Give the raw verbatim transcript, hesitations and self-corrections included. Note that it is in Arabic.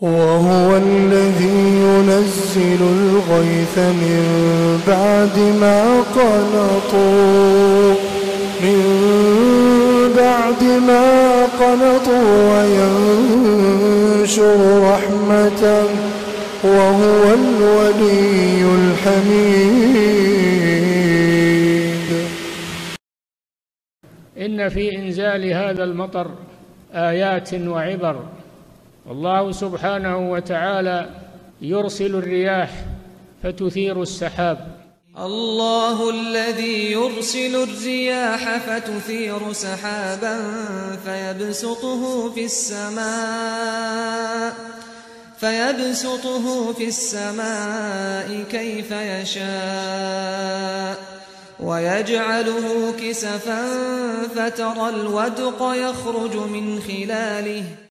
وهو الذي ينزل الغيث من بعد ما قنطوا من بعد ما قنطوا وينشر رحمته وهو الولي الحميد. إن في إنزال هذا المطر آيات وعبر. والله سبحانه وتعالى يرسل الرياح فتثير السحاب. الله الذي يرسل الرياح فتثير سحابا فيبسطه في السماء فيبسطه في السماء كيف يشاء ويجعله كسفا فترى الودق يخرج من خلاله